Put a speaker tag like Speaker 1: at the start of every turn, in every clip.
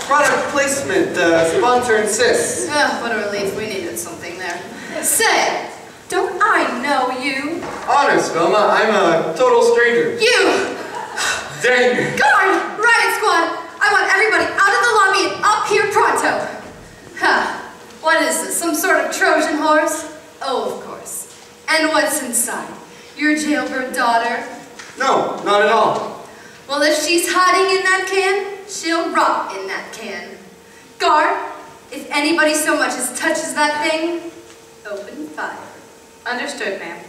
Speaker 1: Product placement, sponsor insists.
Speaker 2: Oh, what a relief. We needed something there. Say, don't I know you?
Speaker 1: Honest, Velma, I'm a total stranger.
Speaker 2: You!
Speaker 1: Dang.
Speaker 2: Guard! Riot squad! I want everybody out of the lobby and up here pronto! Huh. What is this, some sort of Trojan horse? Oh, of course. And what's inside? Your jailbird daughter?
Speaker 1: No, not at all.
Speaker 2: Well, if she's hiding in that can, she'll rot in that can. Guard, if anybody so much as touches that thing, open fire.
Speaker 3: Understood, ma'am.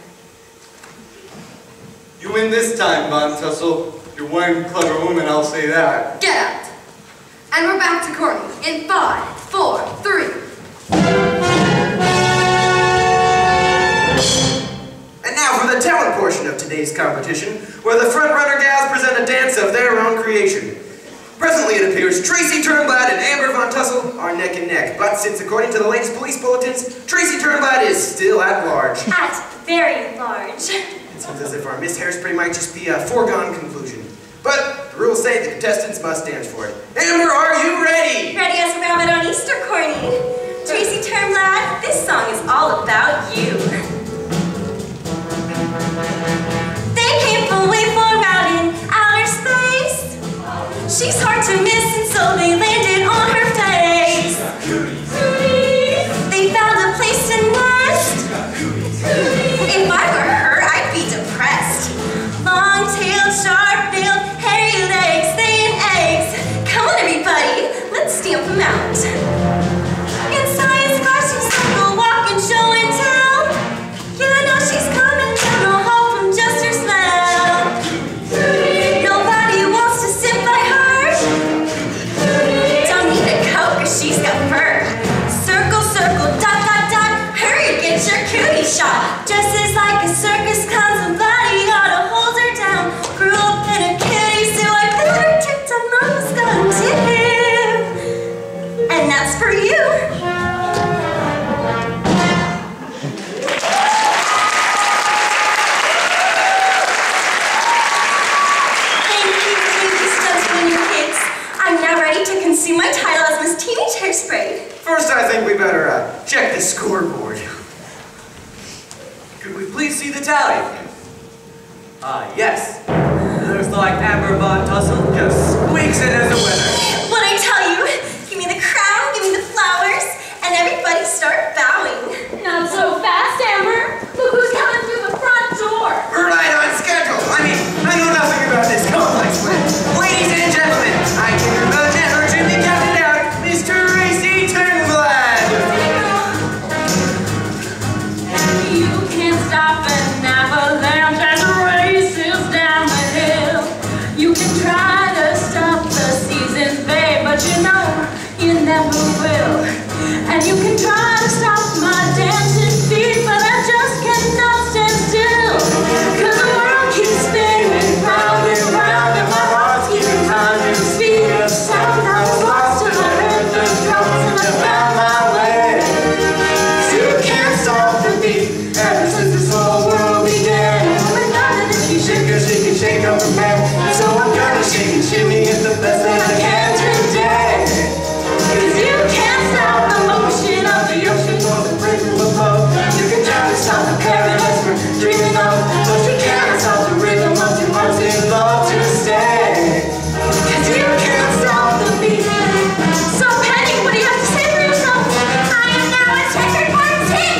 Speaker 1: You win this time, Von Tussle. You're one clever woman, I'll say that.
Speaker 2: Get out. And we're back to Corny in 5, 4, 3.
Speaker 4: And now for the talent portion of today's competition, where the front-runner gals present a dance of their own creation. Presently, it appears Tracy Turnblad and Amber Von Tussle are neck and neck, but since according to the latest police bulletins, Tracy Turnblad is still at large.
Speaker 5: At very large.
Speaker 4: It seems as if our Miss Hairspray might just be a foregone conclusion. But the rules say the contestants must dance for it. Amber, are you ready?
Speaker 5: Ready as a rabbit on Easter, Corny. Tracy Turnblad, this song is all about you. They came from way far out in outer space. She's hard to miss, and so they landed on her face. They found a place to nest. If I were her, I'd be depressed. Long-tailed, sharp-billed, hairy legs, laying eggs. Come on, everybody, let's stamp them out. In science class, she's circle, walk, and show and tell. Yeah, I know she's coming down the hall from just her smell. Nobody wants to sit by her. Don't need a coat, 'cause she's got fur. Circle, circle, dot, dot, dot. Hurry, get your cootie shot. Dresses like a circus clown, somebody ought to hold her down. Grew up in a kitty zoo, I better check on mama's gun too. And that's for you. I'm now ready to consume my title as Miss Teenage Hairspray.
Speaker 4: First, I think we better check the scoreboard. Could we please see the tally?
Speaker 6: Yes. Looks like Amber Von Tussle just squeaks in as a winner.
Speaker 5: What I tell you, give me the crown, give me the flowers, and everybody start bowing.
Speaker 3: Not so fast, Amber. Look who's coming through the front door.
Speaker 4: We're right on schedule. I know nothing about this complex, but ladies and gentlemen, I give you the never to be counted out, Miss Tracy Turnblad.
Speaker 3: You can't stop an avalanche as it races down the hill. You can try to stop the seasons, babe, but you know you never will. And you can try to stop my dancing feet, but I just cannot stand still. 'Cause the world keeps spinning round and round, and my heart's keeping time to the speed of sound. I was lost till I heard the drums and I found my way. 'Cause you can't stop the beat ever since this whole world began. But now that she
Speaker 4: Shake her, shake up her man. So I'm gonna shake and shimmy it the best that I can today.
Speaker 3: 'cause you can't stop the motion of the ocean or the rhythm of love.
Speaker 4: You can try to stop the paradise we're dreaming of, but you can't stop the rhythm of your heart's in love to stay.
Speaker 3: 'Cause you can't stop the beat. So Penny, what do you have to say for yourself? I am now a checkerboard tick.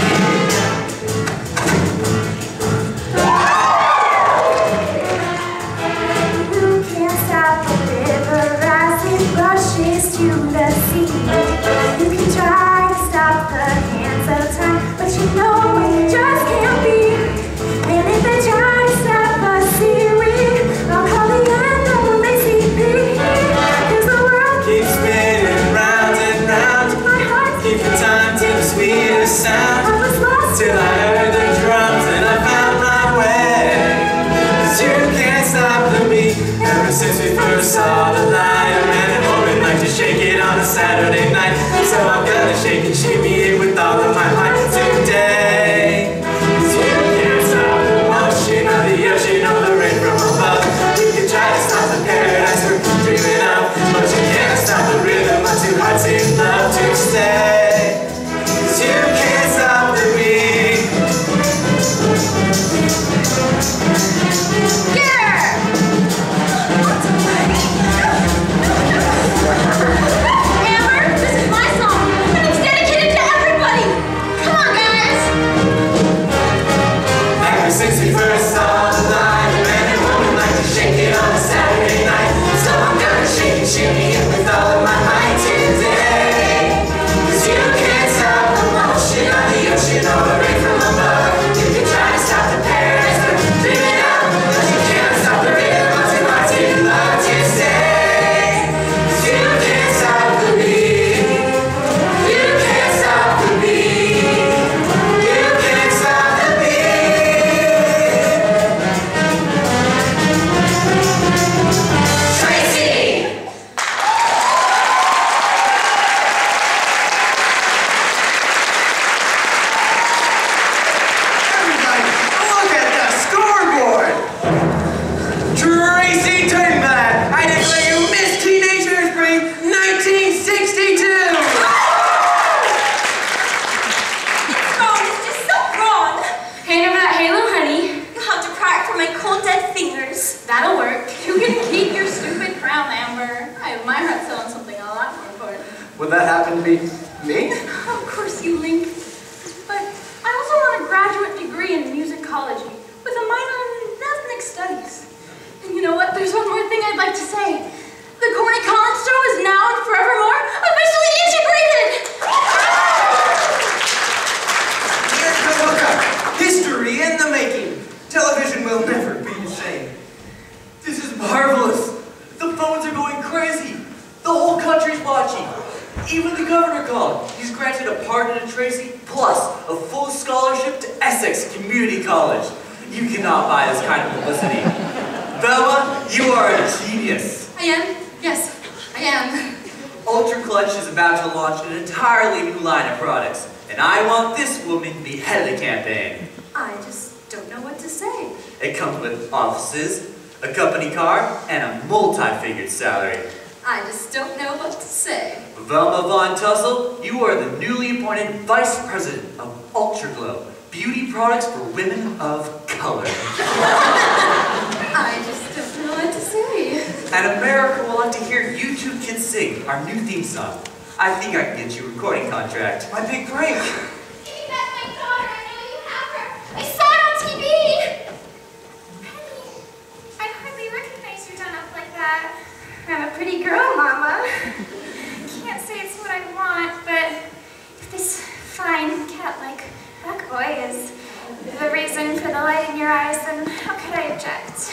Speaker 5: Who can't stop the river as it rushes to the sea? You can try to stop the hands of time, but you know it just can't be. And if they try to stop the seaweed, I'll call the end of the CP. 'Cause the world
Speaker 4: Keep spinning round and round,
Speaker 5: my heart
Speaker 4: keep the time to the sweetest sound.
Speaker 5: I was lost
Speaker 4: Till I heard the drums and I found my way. 'Cause you can't stop the beat. Ever since we first saw the light, a man and woman like to shake it on a Saturday night. So I'm gonna shake and shimmy it with all of my heart today. 'Cause you can't stop the motion of the ocean or the rain from above. You can try to stop the paradise we're dreaming of, but you can't stop the rhythm of
Speaker 5: the fingers.
Speaker 3: That'll work. You can keep your stupid crown, Amber. I admire her selling something a lot more important.
Speaker 6: Would that happen to be me?
Speaker 3: Of course you, Link. But I also want a graduate degree in musicology with a minor in ethnic studies. And you know what? There's one more thing I'd like to say. The Corny Collins Show is now and forevermore officially integrated!
Speaker 6: Here's the hookup. History in the making. Television will never be the same. This is marvelous. The phones are going crazy. The whole country's watching. Even the governor called. He's granted a pardon to Tracy, plus a full scholarship to Essex Community College. You cannot buy this kind of publicity. Velma, you are a genius.
Speaker 2: I am? Yes, I am.
Speaker 6: Ultra Clutch is about to launch an entirely new line of products, and I want this woman to be head of the campaign.
Speaker 2: I just don't know what to say.
Speaker 6: It comes with offices, a company car, and a multi-figured salary.
Speaker 2: I just don't know what to say.
Speaker 6: Velma Von Tussle, you are the newly appointed Vice President of Ultraglow, beauty products for women of color.
Speaker 2: I just don't know what to say.
Speaker 6: And America will like to hear you two kids sing our new theme song. I think I can get you a recording contract. My big break.
Speaker 7: Hey, that's my daughter. I know you have her. I saw it on TV. Penny, I'd hardly recognize you done up like that. I'm a pretty girl, Mama. Can't say it's what I want, but if this fine cat-like black boy is the reason for the light in your eyes, then how could I object?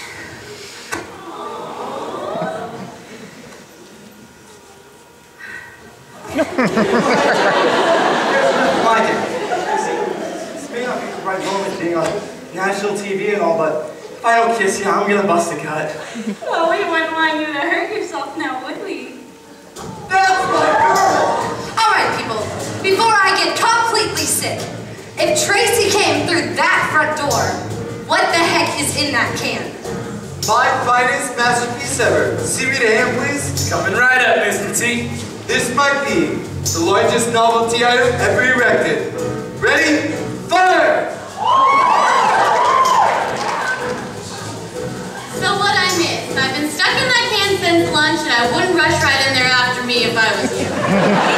Speaker 8: Like it. This may not be the right moment being on national TV and all, but if I don't kiss you, I'm gonna bust a gut.
Speaker 3: Oh, we wouldn't want you to hurt yourself now, would we?
Speaker 8: That's my girl!
Speaker 2: All right, people, before I get completely sick, if Tracy came through that front door, what the heck is in that can?
Speaker 1: My finest masterpiece ever. See me to hand, please.
Speaker 4: Coming right up, Mr. T.
Speaker 1: This might be the largest novelty item ever erected. Ready? Fire!
Speaker 9: So what I missed? I've been stuck in that can since lunch, and I wouldn't rush right in there after me if I was you.